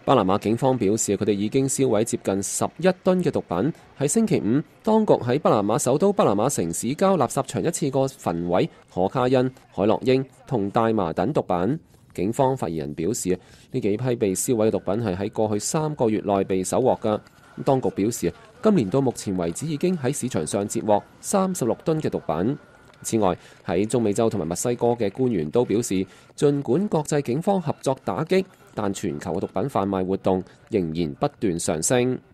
巴拿馬警方表示，佢哋已經銷毀接近11噸嘅毒品。喺星期五，當局喺巴拿馬首都巴拿馬城市郊垃圾場一次過焚毀可卡因、海洛因同大麻等毒品。警方發言人表示，呢幾批被銷毀嘅毒品係喺過去3個月內被搜獲㗎。當局表示，今年到目前為止已經喺市場上截獲36噸嘅毒品。此外，喺中美洲同埋墨西哥嘅官員都表示，儘管國際警方合作打擊，但全球嘅毒品販賣活動仍然不斷上升。